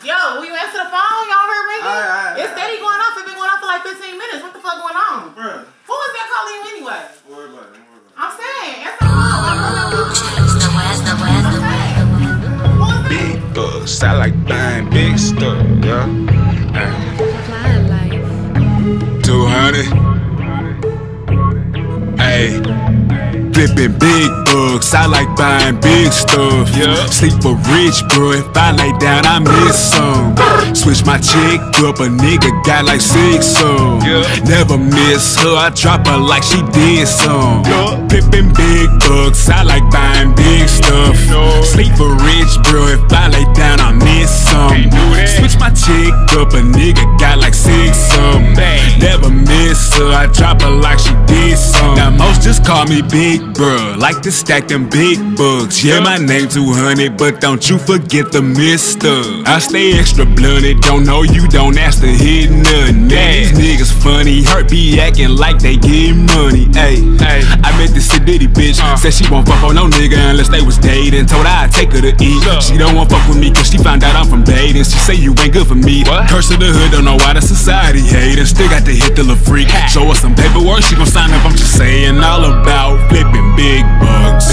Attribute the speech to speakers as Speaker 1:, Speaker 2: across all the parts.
Speaker 1: Yo, will you answer the phone? Y'all heard ringing? It's steady going off. It's been going off for like 15 minutes. What the fuck going on?
Speaker 2: Bruh.
Speaker 1: Who is that calling you anyway?
Speaker 2: Don't worry about it.
Speaker 1: I'm saying, answer the phone.
Speaker 3: Big Bucks, I like buying big stuff, yeah. 200. Ayy. Flipping big bucks, I like buying big stuff. Yeah. Sleep for rich, bro. If I lay down, I miss some. Switch my chick up, a nigga got like 6 some. Yeah. Never miss her, I drop her like she did some. Yeah. Flipping big bucks, I like buying big stuff. Sleep for rich, bro. If I lay down, I miss some. Switch my chick up, a nigga got like 6 some. Never miss her, I drop her like she did some. Now most just call me big bro, like to stack them big bucks. Yeah, my name 200, but don't you forget the mister. I stay extra blunted, don't know you, don't ask to hit nothing. These niggas funny, hurt be acting like they get money. Ayy, I met this Steezy bitch, said she won't fuck on no nigga unless they was dating. Told her I'd take her to eat, she don't want fuck with me cause she found out I'm from dating. She say you ain't good for me, curse of the hood, don't know why the society hate her. Still got to hit the little freak, show her some paperwork, she gon' sign up. I'm just saying all about flipping big bucks.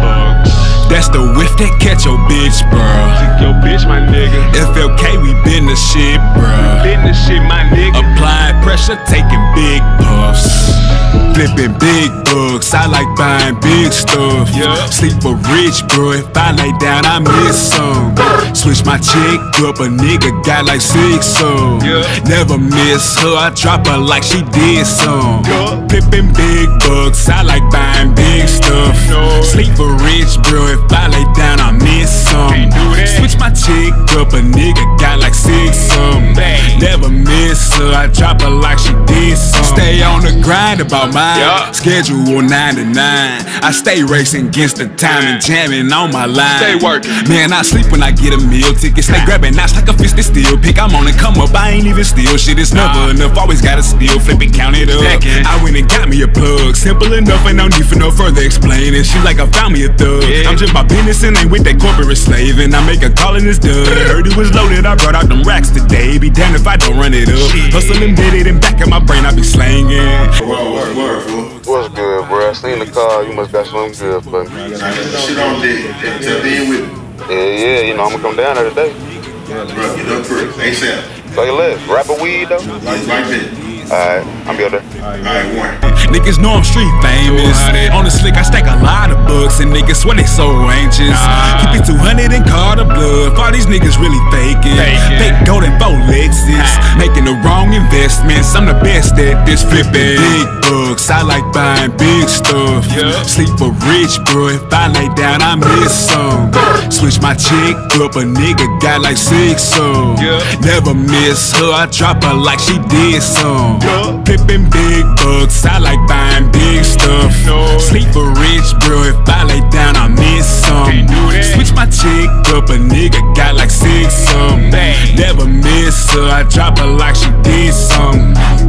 Speaker 3: That's the whiff that catch your bitch, bruh. Your bitch, my nigga. FLK, we been the shit, bruh. Been the shit, my nigga. Applying pressure, taking big puffs. Flipping big bucks, I like buying big stuff. Sleep for rich, bro. If I lay down, I miss some. Switch my chick up, a nigga got like 6 some. Never miss her, I drop her like she did some. Flipping big bucks, I like buying big stuff. Sleep for rich, bro. If I lay down, I miss some. Switch my chick up, a nigga got like 6 some. Never miss her, I drop her like she did some. Stay on the grind about mine. Schedule 9 to 9. I stay racing against the time and jamming on my line. Stay working. Man, I sleep when I get a meal ticket. Stay grabbing knots like a fist that steel pick. I'm on the come up, I ain't even steal shit. It's never enough, always gotta steal, flip it, count it up. I went and got me a plug. Simple enough, ain't no need for no further explaining. She like I found me a thug. I'm just my business and ain't with that corporate slaving. I make a call and it's done. Heard it was loaded, I brought out them racks today. Be damned if I don't run it up. Hustling, did it, and back in my brain I be slanging.
Speaker 4: What's good, bro? I seen the car, you must got something good for me.
Speaker 2: Shit on deck. Tell me in with me.
Speaker 4: Yeah, you know, I'm gonna come down there today.
Speaker 2: Bro, get up quick. ASAP.
Speaker 4: Say less. Rapper weed, though?
Speaker 2: Like that.
Speaker 4: Alright, I'm be up there.
Speaker 2: Alright, one.
Speaker 3: Niggas know I'm street famous. On the slick, I stack a lot of bucks, and niggas swear they so anxious. Keep it 200 and call the bluff. All these niggas really faking. Fake golden 4 Lexus, making the wrong investments. I'm the best at this flipping big bucks. I like buying big stuff. Sleep for rich, bro. If I lay down, I miss some. Switch my chick up, a nigga got like 6 some. Never miss her, I drop her like she did some. Flipping big bucks, I like buying big stuff. Sleep for rich, bro. If I lay down, I miss some. Switch my chick up, a nigga got like 6 some. Never miss her, I drop her like she did some.